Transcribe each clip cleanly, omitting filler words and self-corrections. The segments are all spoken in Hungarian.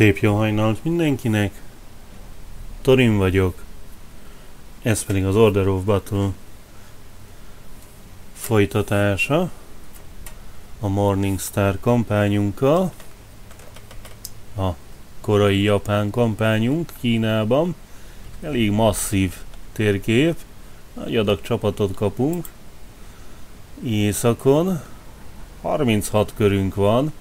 Szép jó hajnalt mindenkinek! Thorin vagyok, ez pedig az Order of Battle folytatása a Morning Star kampányunkkal, a korai japán kampányunk Kínában. Elég masszív térkép, nagy adag csapatot kapunk északon, 36 körünk van,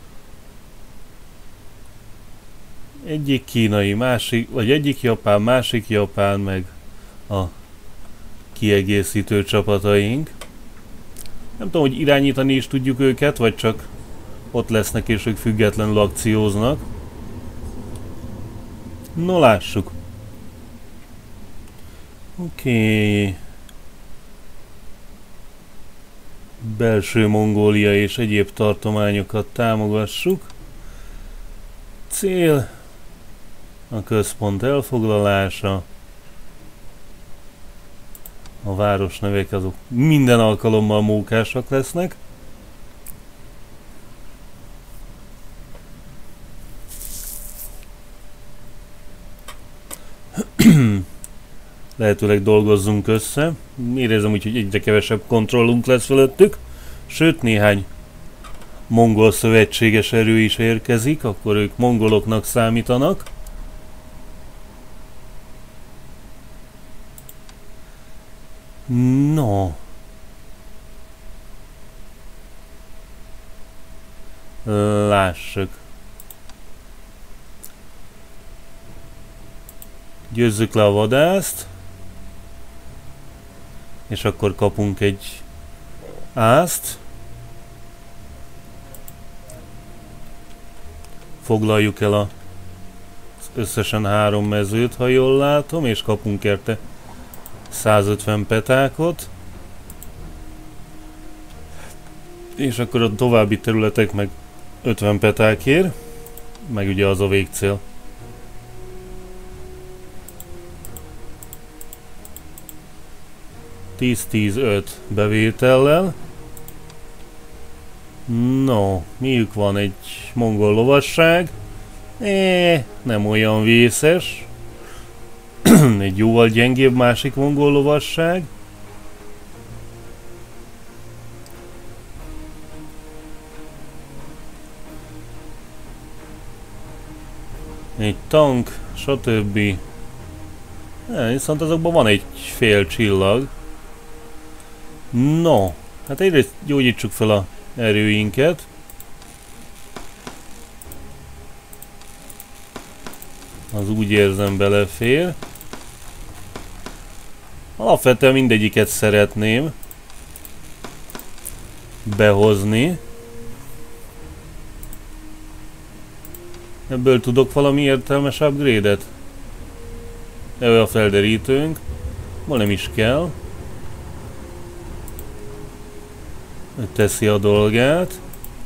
egyik kínai, másik, vagy egyik japán, másik japán, meg a kiegészítő csapataink. Nem tudom, hogy irányítani is tudjuk őket, vagy csak ott lesznek és ők függetlenül akcióznak. No, lássuk. Oké. Belső Mongólia és egyéb tartományokat támogassuk. Cél a központ elfoglalása. A városnevek azok minden alkalommal mókásak lesznek. Lehetőleg dolgozzunk össze. Érzem úgy, hogy egyre kevesebb kontrollunk lesz fölöttük. Sőt, néhány mongol szövetséges erő is érkezik, akkor ők mongoloknak számítanak. No. Lássuk. Győzzük le a vadászt. És akkor kapunk egy ászt. Foglaljuk el az összesen 3 mezőt, ha jól látom, és kapunk érte 150 petákot. És akkor a további területek meg 50 petákért, meg ugye az a végcél. $10-10-5 bevétellel. No, miük van? Egy mongol lovasság. Nem olyan vészes. Egy jóval gyengébb másik mongol lovasság. Egy tank, stb. Viszont azokban van egy fél csillag. No, hát egyrészt gyógyítsuk fel a erőinket. Az úgy érzem belefér. Alapvetően mindegyiket szeretném behozni. Ebből tudok valami értelmes upgrade-et? Ő a felderítőnk. Ma nem is kell. Ő teszi a dolgát.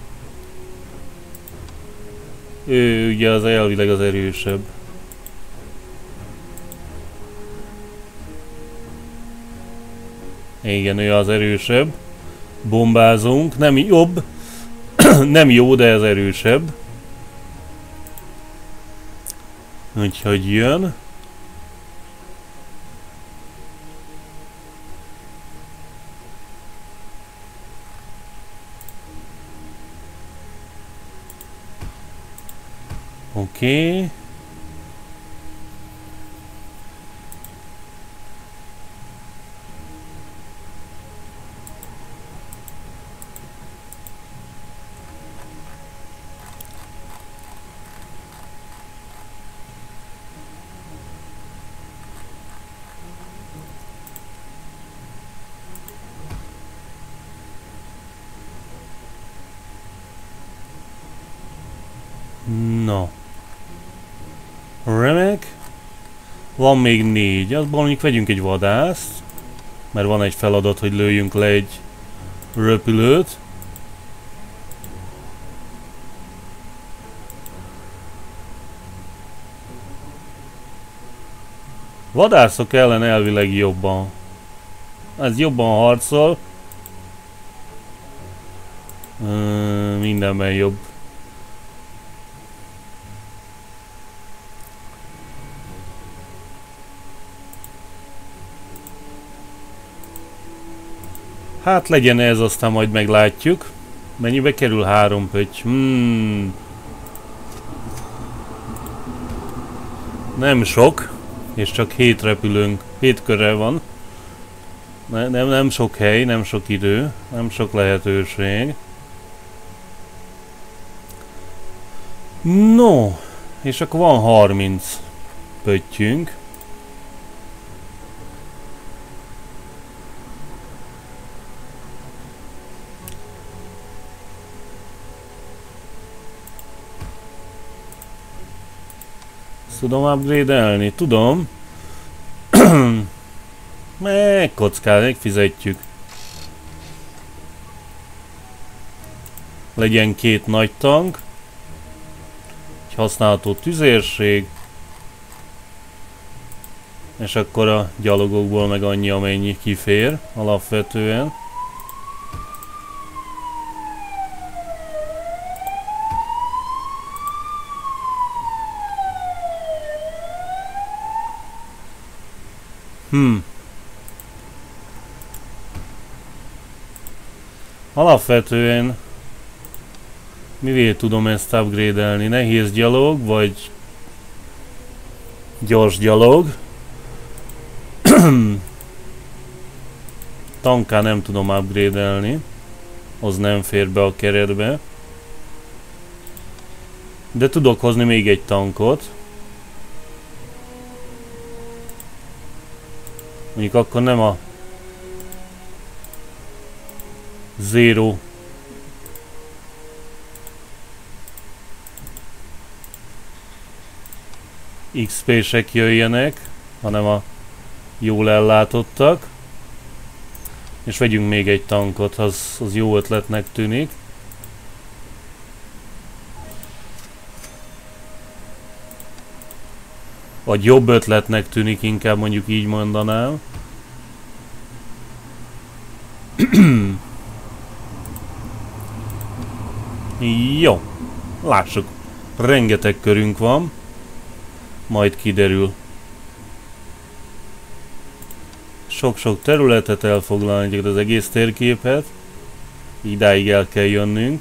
Ő ugye az elvileg az erősebb. Igen, ő az erősebb. Bombázunk. Nem jobb. Nem jó, de ez erősebb. Úgyhogy jön. Oké. No. Remek. Van még 4. Azból mondjuk vegyünk egy vadászt. Mert van egy feladat, hogy lőjünk le egy röpülőt. Vadászok ellen elvileg jobban. Ez jobban harcol. Mindenben jobb. Hát legyen ez, aztán majd meglátjuk. Mennyibe kerül 3 pötty? Nem sok, és csak 7 repülőnk, 7 körre van. Nem sok hely, nem sok idő, nem sok lehetőség. No, és akkor van 30 pöttyünk. Tudom upgrade-elni? Tudom. Megfizetjük. Legyen 2 nagy tank. Egy használható tüzérség. És akkor a gyalogokból meg annyi, amennyi kifér alapvetően. Alapvetően mivel tudom ezt upgrade-elni? Nehéz gyalog, vagy gyors gyalog? Tanká nem tudom upgrade-elni. Az nem fér be a keretbe. De tudok hozni még egy tankot. Mondjuk akkor nem a Zero XP-sek jöjjenek, hanem a jól ellátottak. És vegyünk még egy tankot, az jó ötletnek tűnik. Vagy jobb ötletnek tűnik, inkább mondjuk így mondanám. Jó, lássuk. Rengeteg körünk van. Majd kiderül. Sok-sok területet elfoglalni, az egész térképet. Idáig el kell jönnünk.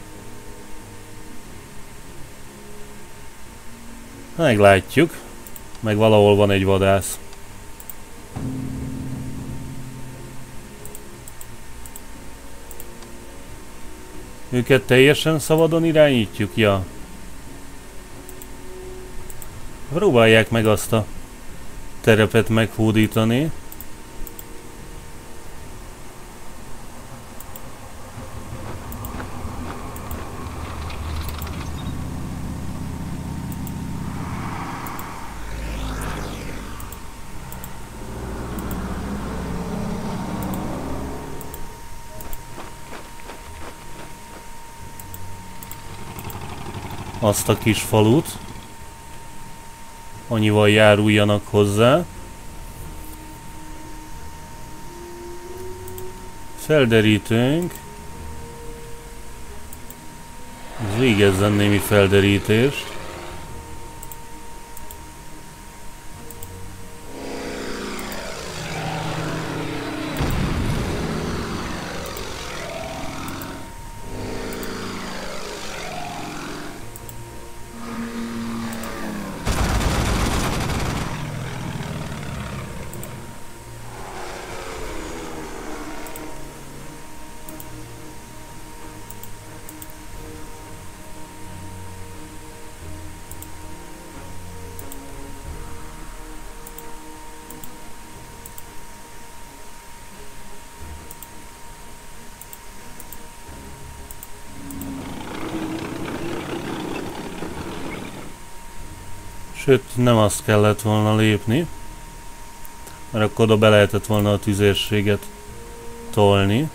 Meglátjuk. Meg valahol van egy vadász. Őket teljesen szabadon irányítjuk? Ja. Próbálják meg azt a terepet meghódítani. Azt a kis falut. Annyival járuljanak hozzá. Felderítünk. Végezzen némi felderítést. Sőt, nem azt kellett volna lépni, mert akkor oda be lehetett volna a tüzérséget tolni.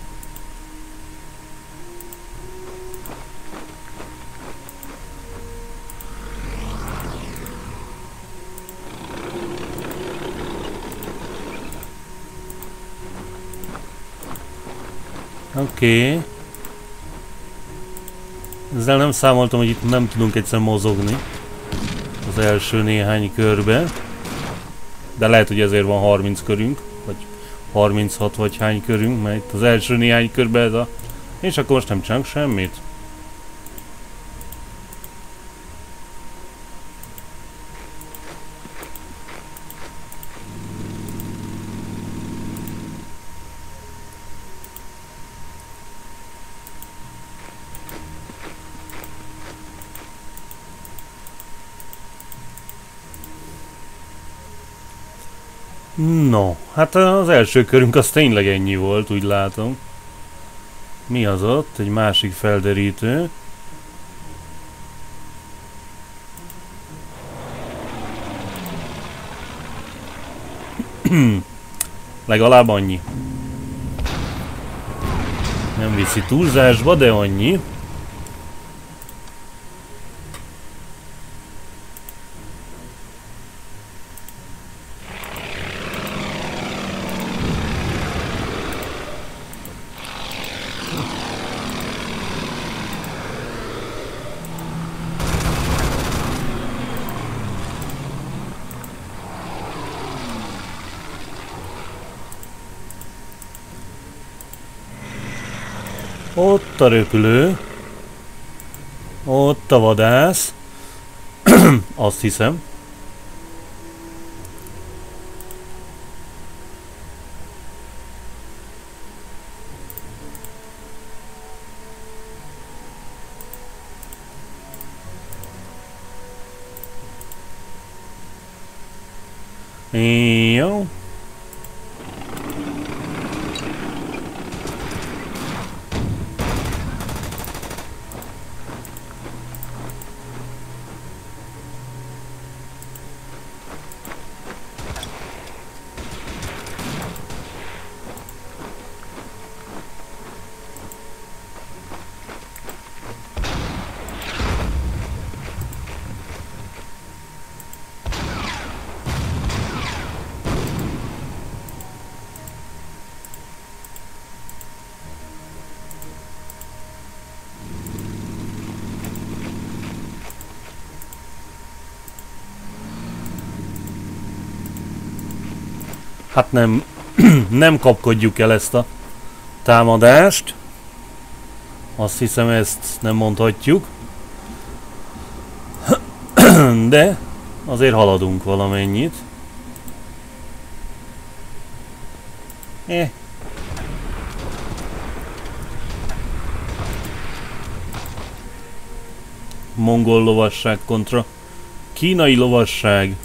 Oké. Ezzel nem számoltam, hogy itt nem tudunk egyszer mozogni az első néhány körbe. De lehet, hogy ezért van 30 körünk, vagy 36 vagy hány körünk, mert itt az első néhány körben ez a... És akkor most nem csinálunk semmit. No, hát az első körünk az tényleg ennyi volt, úgy látom. Mi az ott? Egy másik felderítő. Legalább annyi. Nem viszi túlzásba, de annyi. Ott a röpülő. Ott a vadász. Azt hiszem. Jó. Hát nem, nem kapkodjuk el ezt a támadást. Azt hiszem, ezt nem mondhatjuk. De azért haladunk valamennyit. Mongol lovasság kontra kínai lovasság.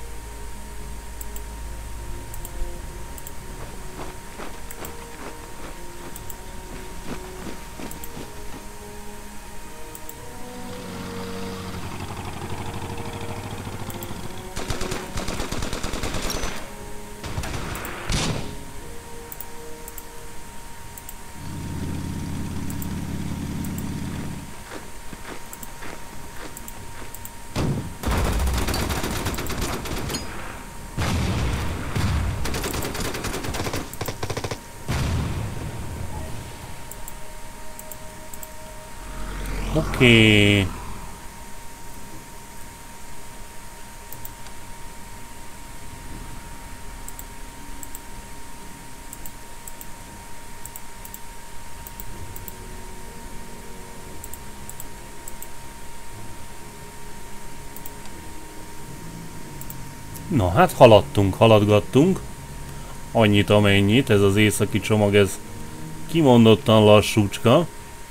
Oké. Na hát haladgattunk. Annyit amennyit, ez az északi csomag, ez kimondottan lassúcska.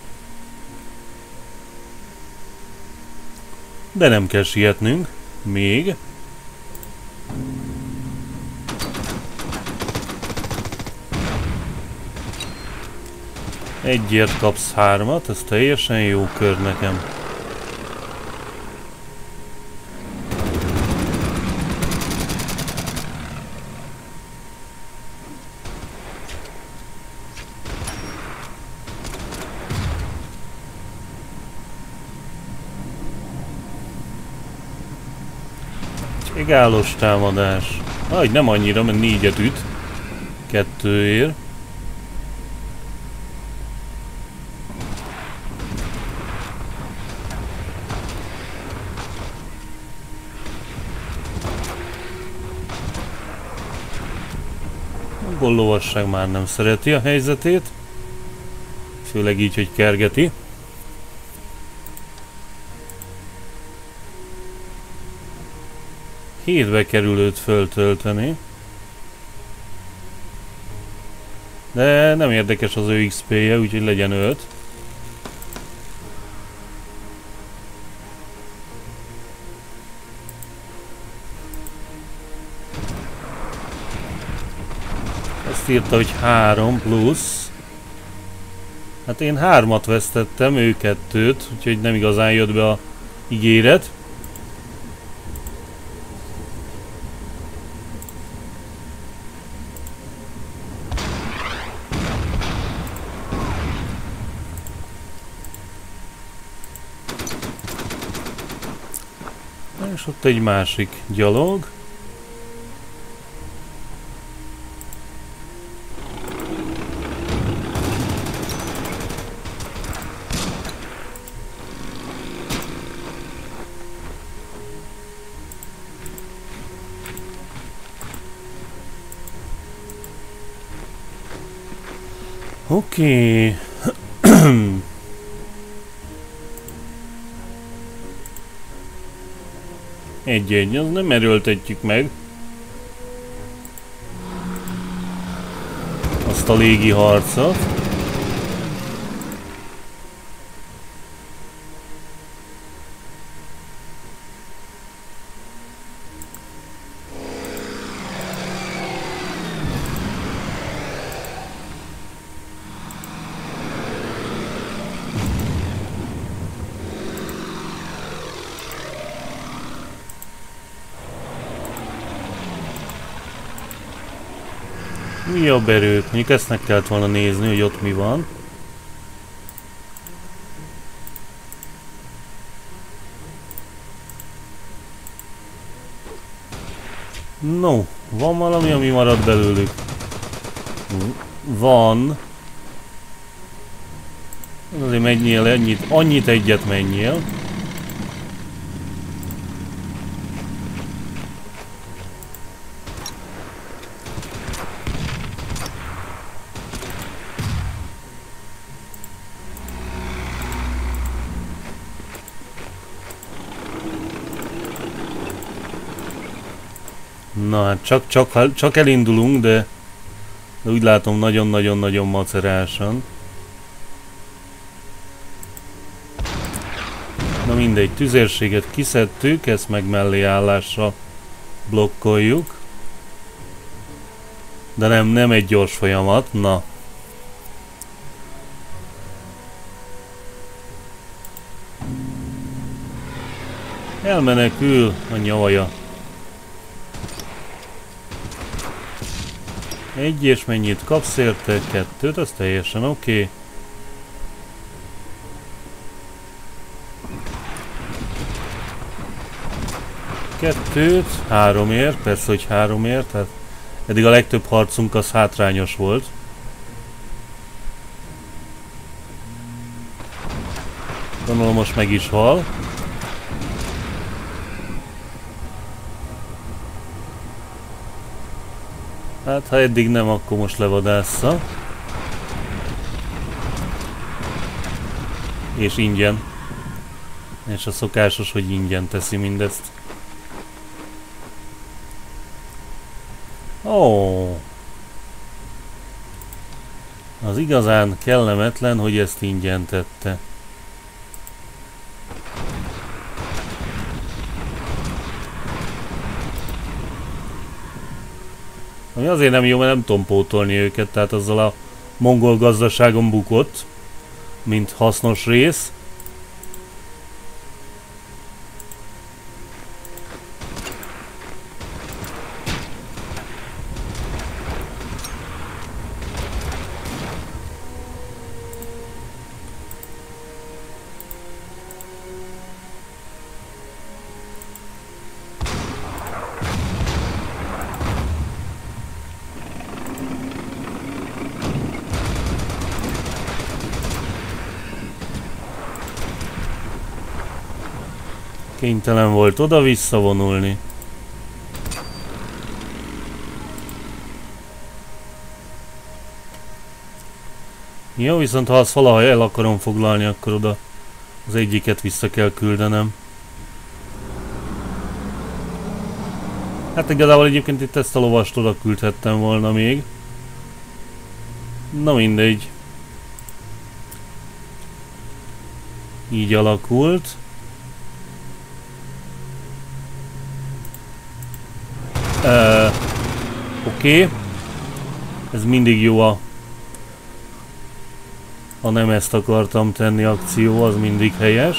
De nem kell sietnünk. Még. Egyért kapsz 3-at, ez teljesen jó kör nekem. Egállos támadás. Aj, nem annyira, mert 4-et üt. 2-ért. lovasság már nem szereti a helyzetét. Főleg így, hogy kergeti. Hétbe kerül őt föltölteni. De nem érdekes az ő XP-je, úgyhogy legyen 5. Azt írta, hogy 3 plusz. Hát én 3-at vesztettem, ő 2-t, úgyhogy nem igazán jött be a ígéret. És ott egy másik gyalog. Oké. Egy-egy, az nem erőltetjük meg. Azt a légi harcot. Mi jobb erők? Mondjuk ezt meg kellett volna nézni, hogy ott mi van. No, van valami, ami marad belőlük? Van. Azért menjél annyit egyet menjél. Na hát csak elindulunk, de úgy látom nagyon-nagyon-nagyon macerásan. Na mindegy, tüzérséget kiszedtük, ezt meg mellé állásra blokkoljuk. De nem egy gyors folyamat, na. Elmenekül a nyavaja. Egy és mennyit kapsz érte? 2, az teljesen oké. Kettőt, 3-ért, persze, hogy 3-ért, tehát eddig a legtöbb harcunk az hátrányos volt. Gondolom most meg is hal. Hát ha eddig nem, akkor most levadásza. És ingyen. És a szokásos, hogy ingyen teszi mindezt. Ó. Az igazán kellemetlen, hogy ezt ingyen tette. Ami azért nem jó, mert nem tudom pótolni őket, tehát azzal a mongol gazdaságon bukott, mint hasznos rész. Kénytelen volt oda visszavonulni. Jó, viszont ha azt valaha el akarom foglalni, akkor oda az egyiket vissza kell küldenem. Hát igazából egyébként itt ezt a lovast oda küldhettem volna még. Na mindegy. Így alakult. Oké. Ez mindig jó ha nem ezt akartam tenni akció, az mindig helyes.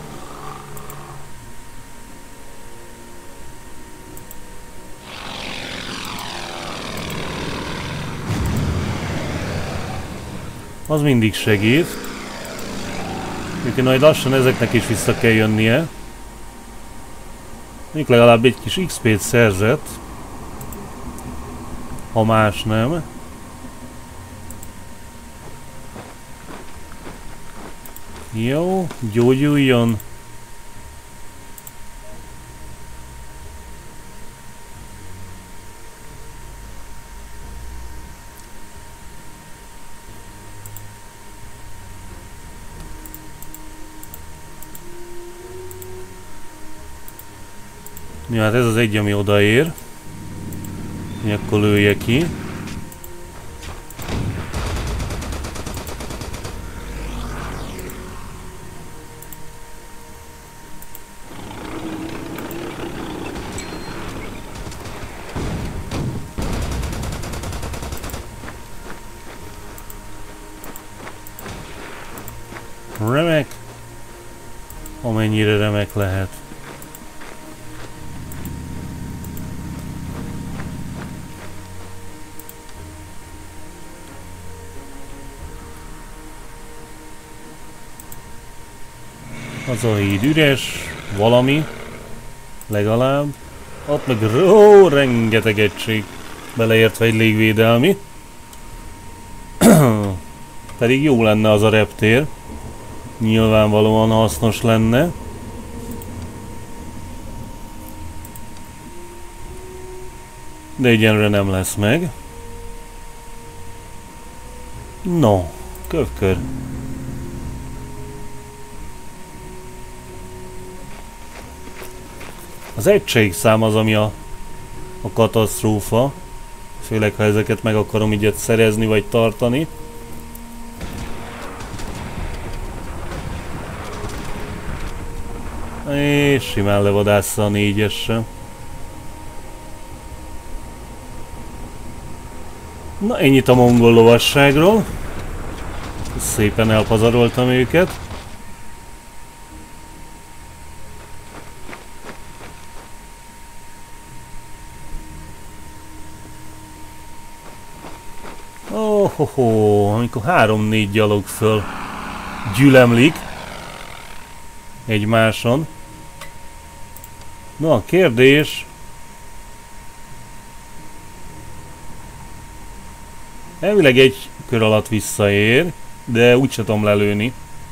Az mindig segít. Úgyhogy majd lassan ezeknek is vissza kell jönnie. Még legalább egy kis XP-t szerzett. Ha más nem. Jó, gyógyuljon. Ja, hát ez az egy, ami odaér. Akkor lője ki. Remek. Amennyire remek lehet. Az a híd üres, valami, legalább. Ott meg rengeteg egység, beleértve egy légvédelmi. Pedig jó lenne az a reptér. Nyilvánvalóan hasznos lenne. De egyenlőre nem lesz meg. No, kövkör. Az egységszám az, ami a katasztrófa. Főleg, ha ezeket meg akarom így szerezni vagy tartani. És simán levadásza a 4-esre. Na, ennyit a mongol lovasságról. Szépen elpazaroltam őket. Amikor 3-4 gyalog föl gyülemlik egymáson. Na, a kérdés... Elvileg egy kör alatt visszaér, de úgyse tudom lelőni.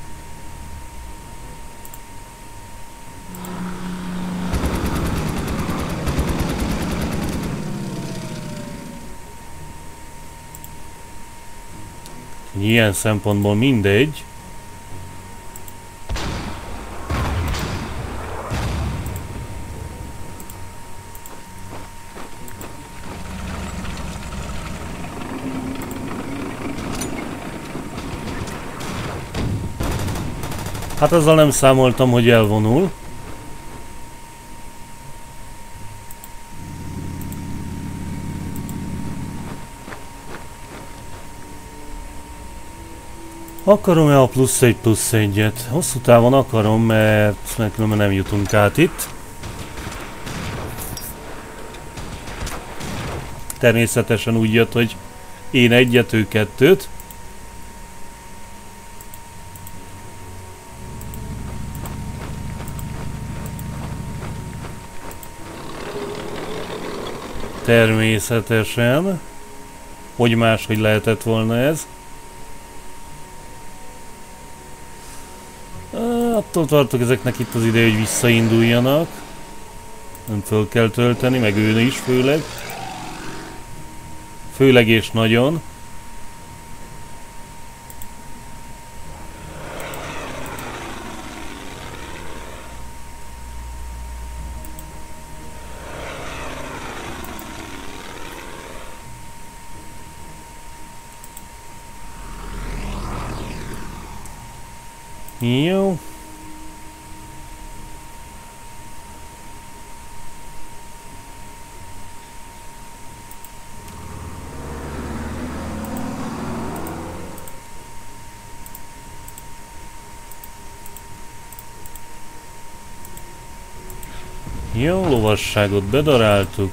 Ilyen szempontból mindegy. Hát azzal nem számoltam, hogy elvonul. Akarom-e a +1/+1-et? Hosszú távon akarom, mert különben nem jutunk át itt. Természetesen úgy jött, hogy én egyet, ő kettőt. Természetesen. Hogy máshogy lehetett volna ez? Attól tartok, ezeknek itt az ideje, hogy visszainduljanak. Nem föl kell tölteni, meg ő is főleg. Főleg és nagyon. Jó. Jó, lovasságot bedaráltuk.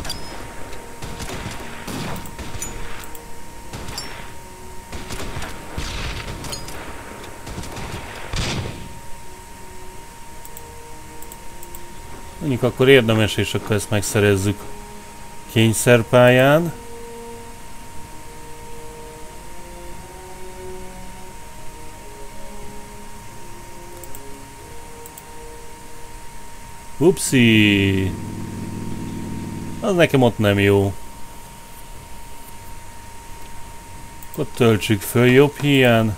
Mondjuk akkor érdemes, és akkor ezt megszerezzük kényszerpályán. Upsi! Az nekem ott nem jó. Akkor töltsük föl jobb híján.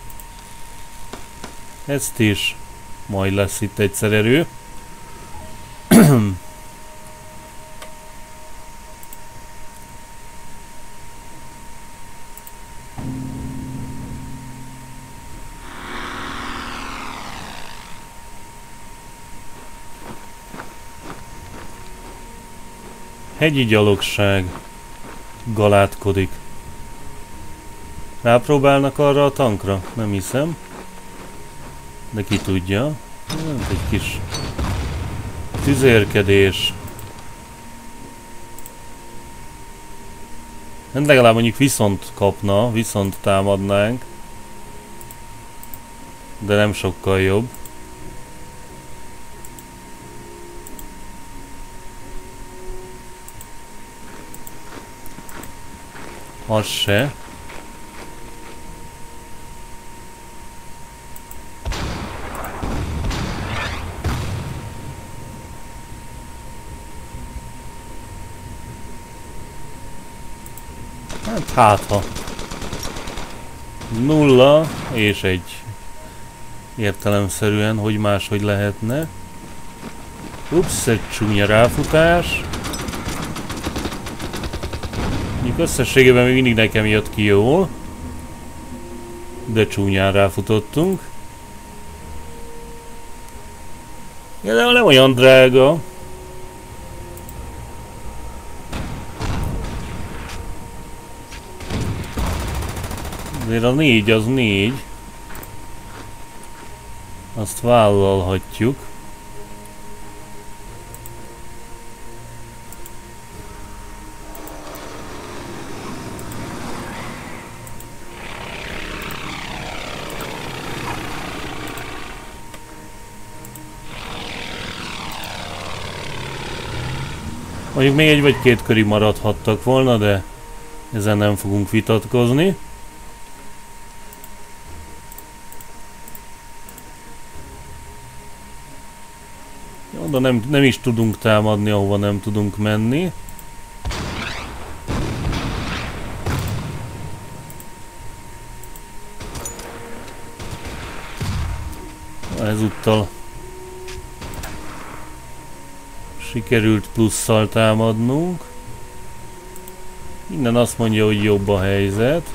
Ezt is. Majd lesz itt egyszer erő. Hegyi gyalogság galátkodik. Rápróbálnak arra a tankra? Nem hiszem. De ki tudja. Egy kis tüzérkedés. Legalább mondjuk viszont kapna, viszont támadnánk. De nem sokkal jobb. Az se. Hát ha. 0 és 1. Értelemszerűen, hogy máshogy lehetne. Ups, egy csúnya ráfutás. Összességében még mindig nekem jött ki jól. De csúnyán ráfutottunk. Ja, de nem olyan drága. Azért a 4 az 4. Azt vállalhatjuk. Mondjuk még egy vagy két körig maradhattak volna, de ezen nem fogunk vitatkozni. Jó, de nem is tudunk támadni, ahova nem tudunk menni. Ezúttal sikerült plusszal támadnunk. Innen azt mondja, hogy jobb a helyzet.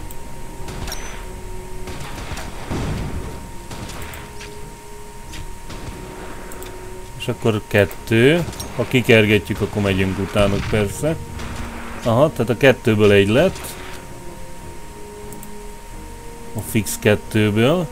És akkor 2. Ha kikergetjük, akkor megyünk utánuk persze. Aha, tehát a 2-ből 1 lett. A fix 2-ből.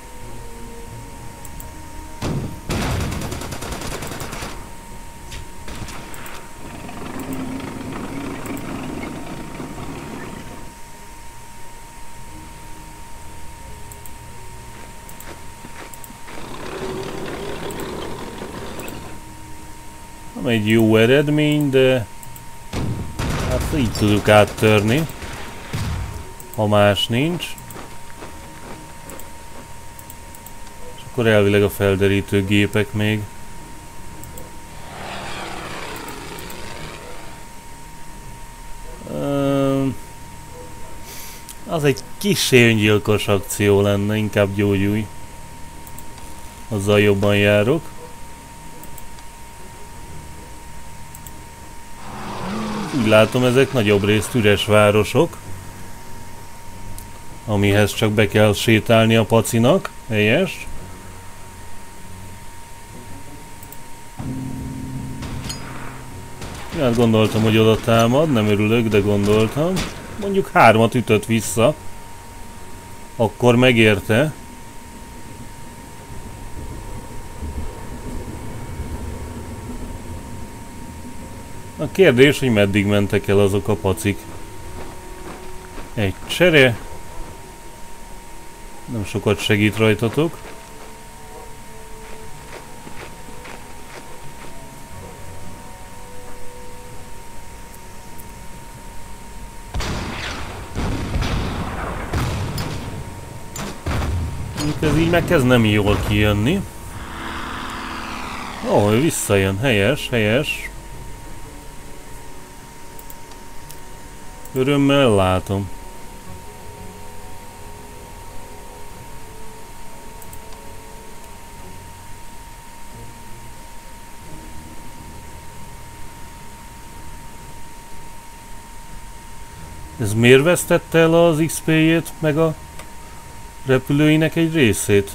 Egy jó eredmény, de hát így tudjuk áttörni, ha más nincs. És akkor elvileg a felderítő gépek még. Az egy kis öngyilkos akció lenne, inkább gyógyulj. Azzal jobban járok. Úgy látom, ezek nagyobb részt üres városok, amihez csak be kell sétálni a pacinak. Helyes. Hát gondoltam, hogy oda támad, nem örülök, de gondoltam. Mondjuk 3-at ütött vissza. Akkor megérte. A kérdés, hogy meddig mentek el azok a pacik. Egy csere. Nem sokat segít rajtatok. Ez így megkezd nem jól kijönni. Ó, ő visszajön. Helyes, helyes. Örömmel látom. Ez miért vesztette el az XP-jét, meg a repülőinek egy részét?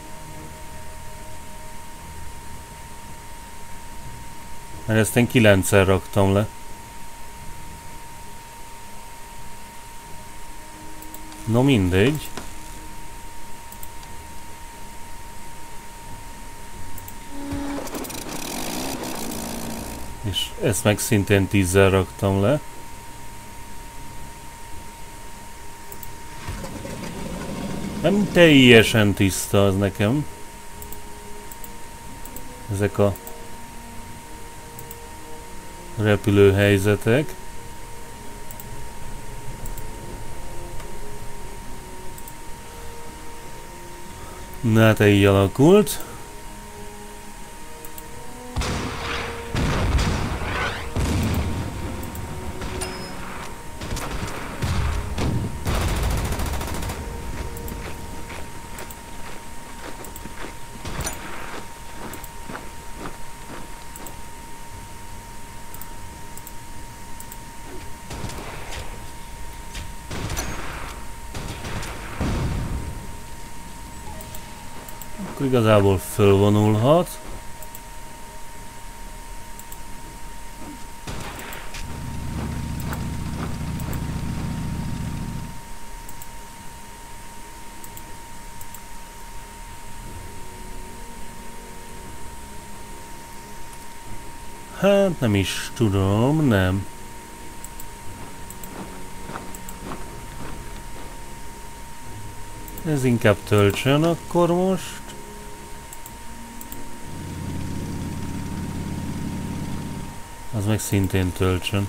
Mert ezt én 9-szer raktam le. No mindegy. És ezt meg szintén 10-szer raktam le. Nem teljesen tiszta az nekem. Ezek a repülőhelyzetek. Na hát így alakult. Akkor igazából fölvonulhat. Hát nem is tudom, nem. Ez inkább töltsön akkor most. Az meg szintén töltsön.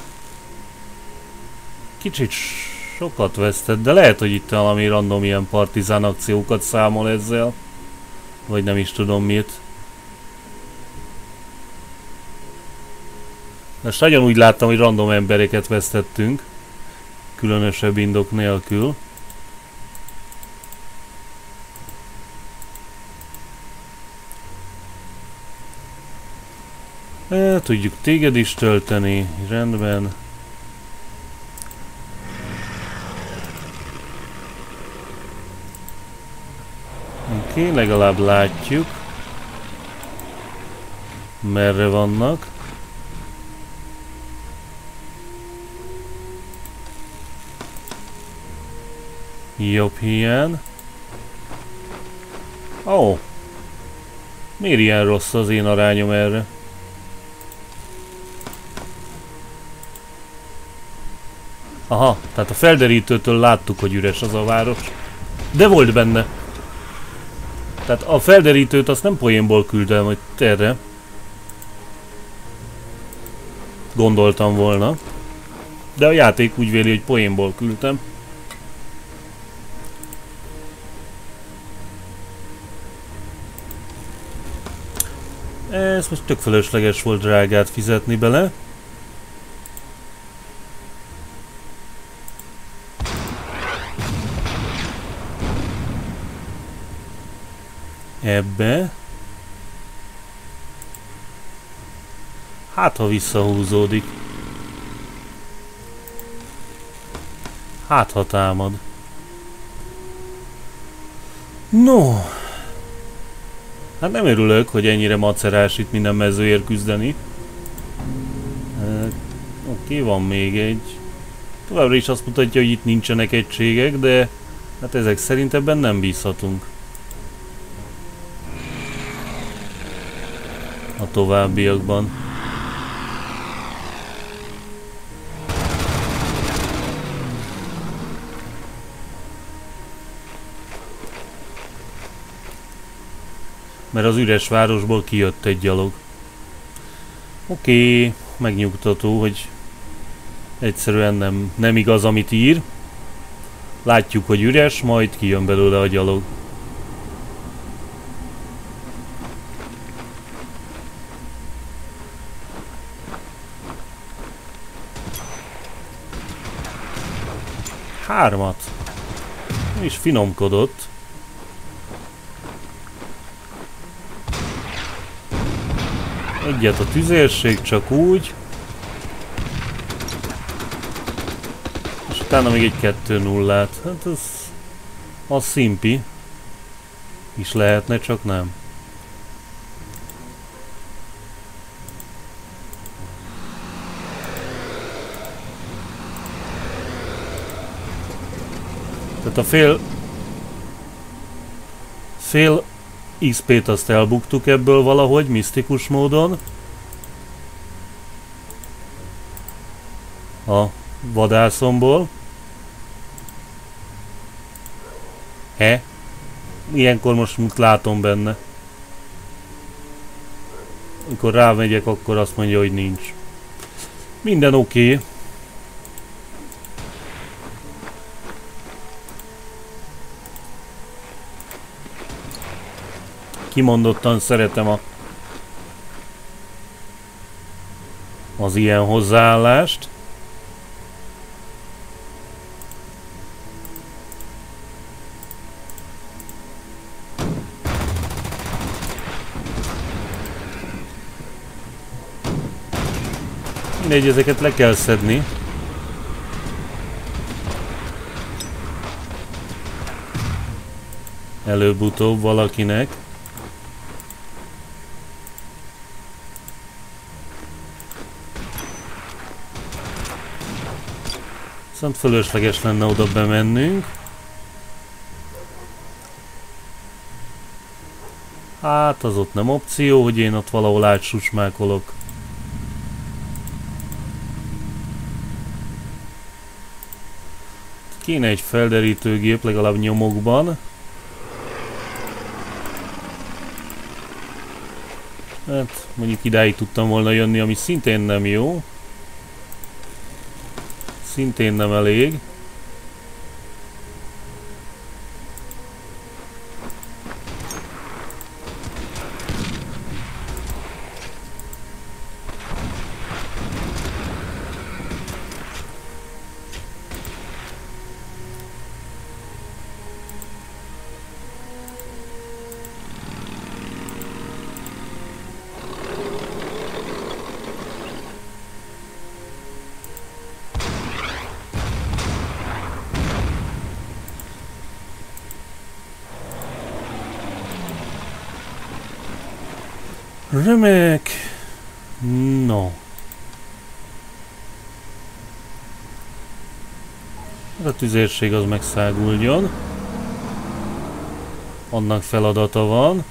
Kicsit sokat vesztett, de lehet, hogy itt valami random ilyen partizán akciókat számol ezzel. Vagy nem is tudom mit. Most nagyon úgy láttam, hogy random embereket vesztettünk. Különösebb indok nélkül. Tudjuk téged is tölteni, rendben. Oké, legalább látjuk, merre vannak. Jobb hiány. Ó! Miért ilyen rossz az én arányom erre? Aha, tehát a felderítőtől láttuk, hogy üres az a város. De volt benne. Tehát a felderítőt azt nem poénból küldtem, hogy erre. Gondoltam volna. De a játék úgy véli, hogy poénból küldtem. Ez most tök fölösleges volt drágát fizetni bele. Ebbe. Hát ha visszahúzódik. Hát ha támad. No, hát nem örülök, hogy ennyire macerás itt minden mezőért küzdeni. Oké, van még egy. Továbbra is azt mutatja, hogy itt nincsenek egységek, de hát ezek szerint ebben nem bízhatunk. A továbbiakban. Mert az üres városból kijött egy gyalog. Oké, megnyugtató, hogy egyszerűen nem igaz, amit ír. Látjuk, hogy üres, majd kijön belőle a gyalog. Hármat. És finomkodott. Egyet a tüzérség, csak úgy. És utána még egy 2-0-át. Hát az szimpi. Is lehetne, csak nem. Tehát a fél XP-t azt elbuktuk ebből valahogy, misztikus módon. A vadászomból. Ilyenkor most látom benne. Amikor rávegyek, akkor azt mondja, hogy nincs. Minden oké. Kimondottan szeretem az ilyen hozzáállást. Mindegy, ezeket le kell szedni. Előbb-utóbb valakinek. Viszont fölösleges lenne oda bemennünk. Hát az ott nem opció, hogy én ott valahol átsusmákolok. Kéne egy felderítőgép legalább nyomokban. Hát mondjuk idáig tudtam volna jönni, ami szintén nem jó. Szintén nem elég. Remek! No. A tüzérség az megszáguljon. Annak feladata van.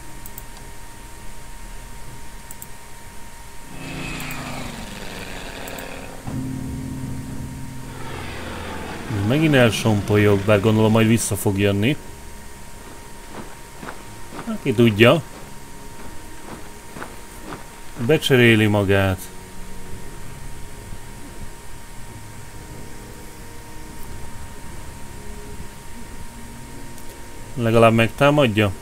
Megint elsompolyog, bár gondolom majd vissza fog jönni. Ki tudja. Becseréli magát. Legalább megtámadja?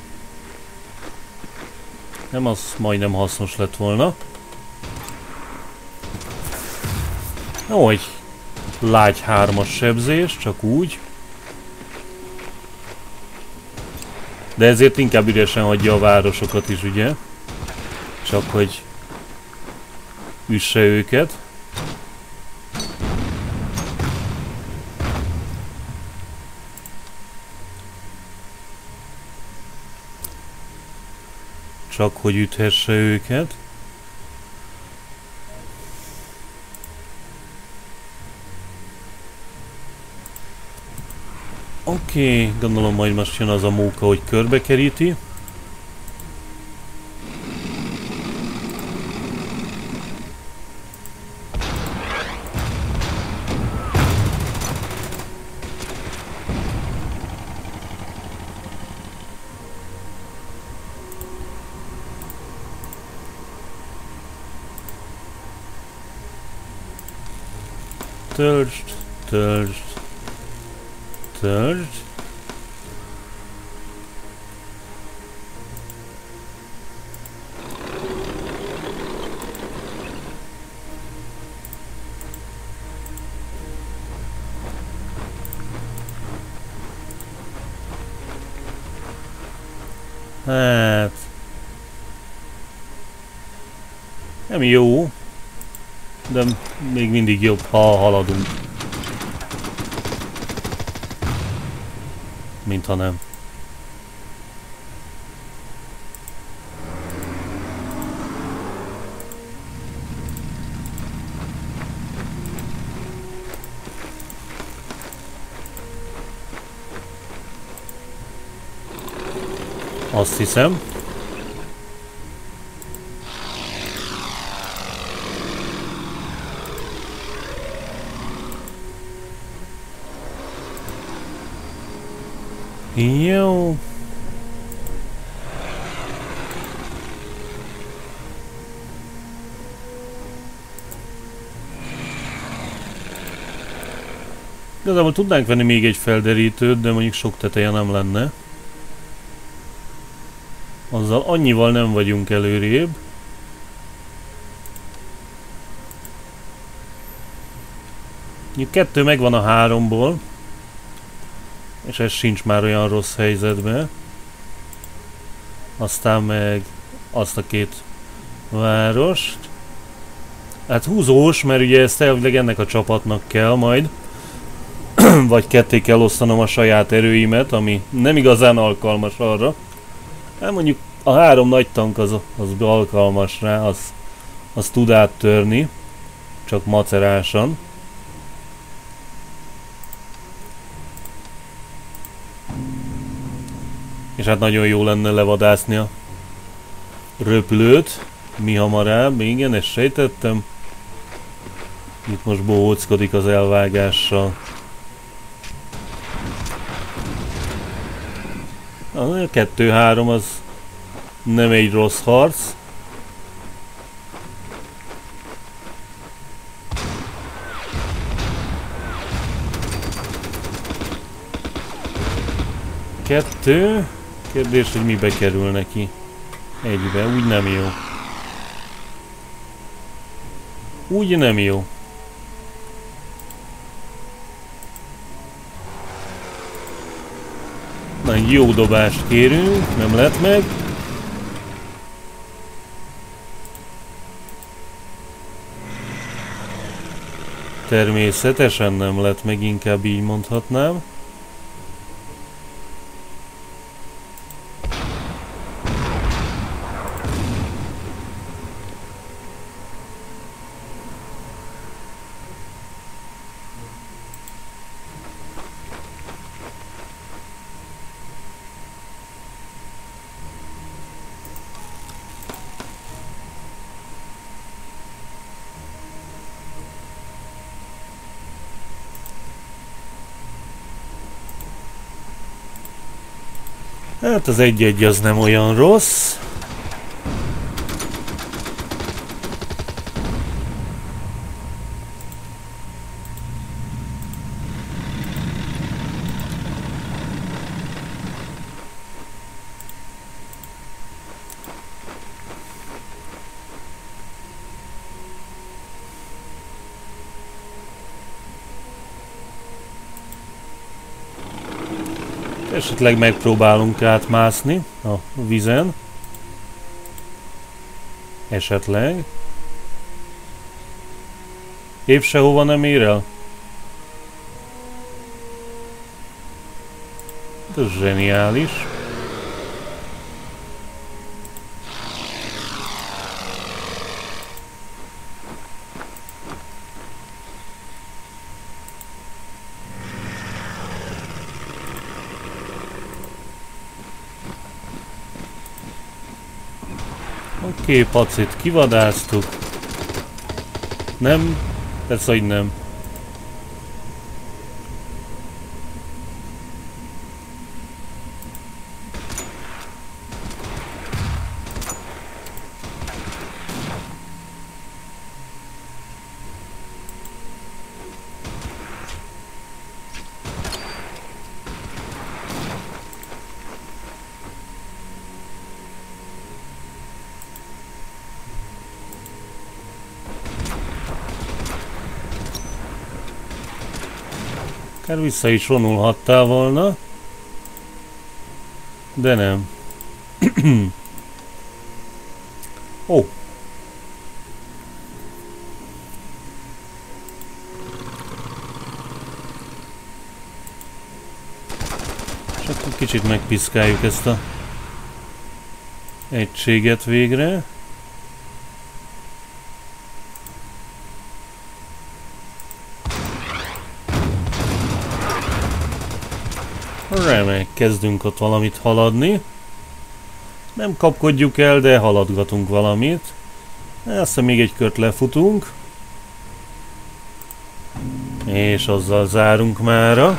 Nem, az majdnem hasznos lett volna. Ó, egy lágy 3-as sebzés, csak úgy. De ezért inkább üresen hagyja a városokat is, ugye? Csak hogy üsse őket. Csak hogy üthesse őket. Oké, gondolom majd most jön az a móka, hogy körbekeríti. Törzsd, törzsd, törzsd. Hát... nem jó, de még mindig jobb, ha haladunk, mint ha nem. Azt hiszem. Jó. Igazából tudnánk venni még egy felderítőt, de mondjuk sok teteje nem lenne. Azzal annyival nem vagyunk előrébb. Mondjuk 2 megvan a 3-ból. És ez sincs már olyan rossz helyzetben. Aztán meg azt a 2 várost. Hát húzós, mert ugye ezt elvileg ennek a csapatnak kell majd. Vagy ketté kell osztanom a saját erőimet, ami nem igazán alkalmas arra. Hát mondjuk a 3 nagy tank az alkalmas rá, az tud áttörni. Csak macerásan. És hát nagyon jó lenne levadászni a röplőt mi hamarabb. Igen, ezt sejtettem. Itt most bohóckodik az elvágással. A 2-3 az nem egy rossz harc. Kettő. Kérdés, hogy mibe kerül neki. Egybe, úgy nem jó. Úgy nem jó. Na, egy jó dobást kérünk, nem lett meg. Természetesen nem lett meg, inkább így mondhatnám. Hát az 1-1 az nem olyan rossz. Esetleg megpróbálunk átmászni a vízen. Esetleg. Épp sehova nem ér el? Ez zseniális. Oké, pacit kivadáztuk. Nem? Persze, hogy nem. Akár vissza is vonulhattál volna, de nem. Ó. És akkor kicsit megpiszkáljuk ezt a egységet végre. Remek, kezdünk ott valamit haladni. Nem kapkodjuk el, de haladgatunk valamit. Aztán még egy kört lefutunk. És azzal zárunk mára.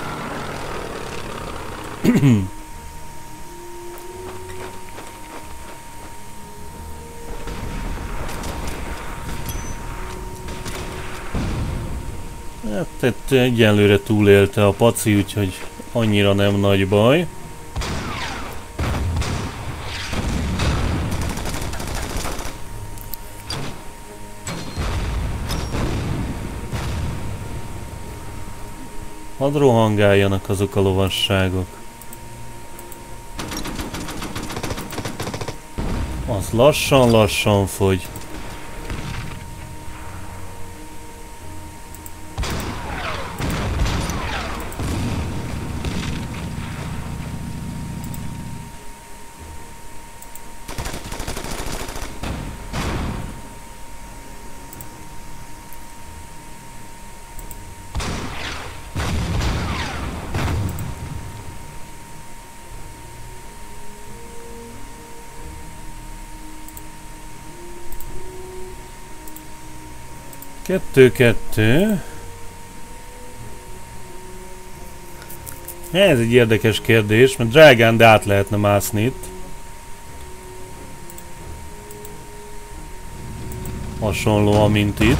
Hát egyenlőre túlélte a paci, úgyhogy annyira nem nagy baj. Hadd rohangáljanak azok a lovasságok. Az lassan-lassan fogy. Kettő. Ez egy érdekes kérdés, mert drágán, de át lehetne mászni itt. Hasonlóan, mint itt.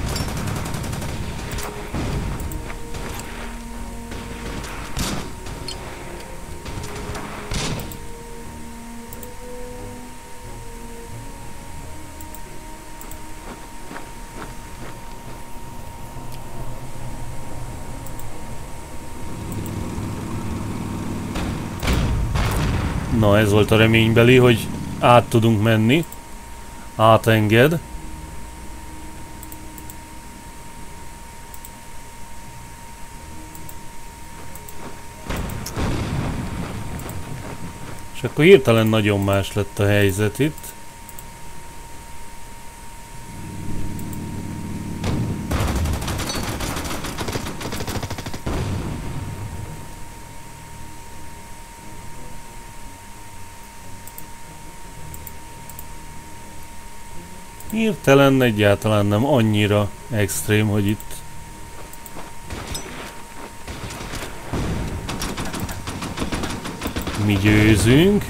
Na, ez volt a reménybeli, hogy át tudunk menni. Átenged. És akkor hirtelen nagyon más lett a helyzet itt. Hirtelen egyáltalán nem annyira extrém, hogy itt mi győzünk.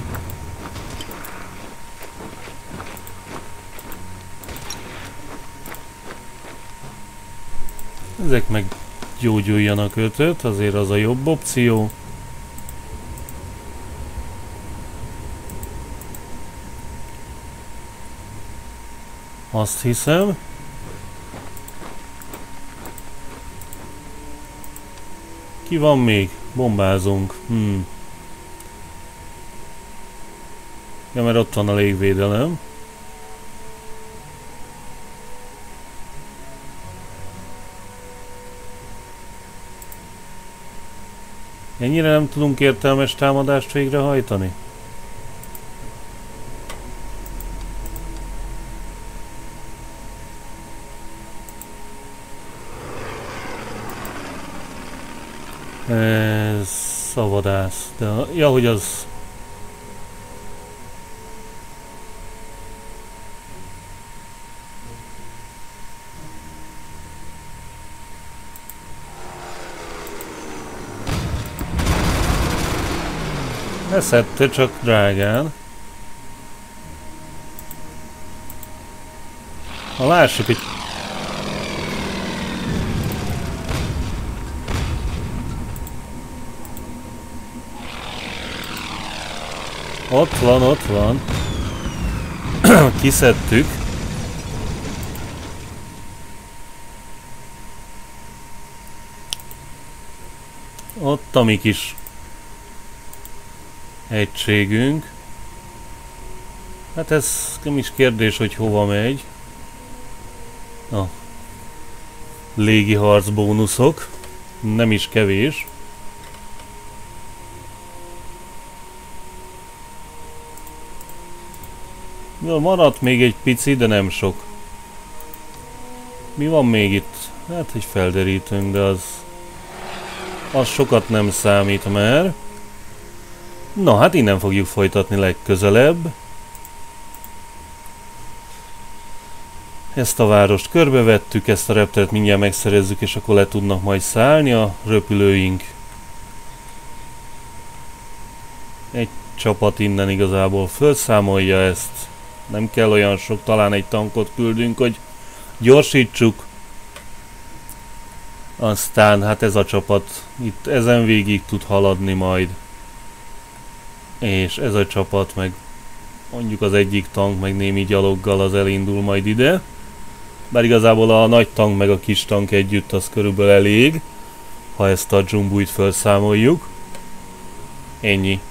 Ezek meg gyógyuljanak 5-öt, azért az a jobb opció. Azt hiszem. Ki van még? Bombázunk. Ja, mert ott van a légvédelem. Ennyire nem tudunk értelmes támadást végrehajtani? Ez szavadász, de ja, hogy az... Ne szedte, csak drágán. Ha lássuk, hogy... Ott van, ott van. Kiszedtük. Ott a mi kis egységünk. Hát ez nem is kérdés, hogy hova megy. A légiharc bónuszok. Nem is kevés. Maradt még egy pici, de nem sok. Mi van még itt? Hát egy felderítőnk, de az sokat nem számít már. Na hát innen fogjuk folytatni legközelebb. Ezt a várost körbevettük, ezt a repteret mindjárt megszerezzük, és akkor le tudnak majd szállni a röpülőink. Egy csapat innen igazából felszámolja ezt. Nem kell olyan sok, talán egy tankot küldünk, hogy gyorsítsuk. Aztán hát ez a csapat itt ezen végig tud haladni majd. És ez a csapat meg mondjuk az egyik tank meg némi gyaloggal az elindul majd ide. Bár igazából a nagy tank meg a kis tank együtt az körülbelül elég, ha ezt a dzsumbújt felszámoljuk. Ennyi.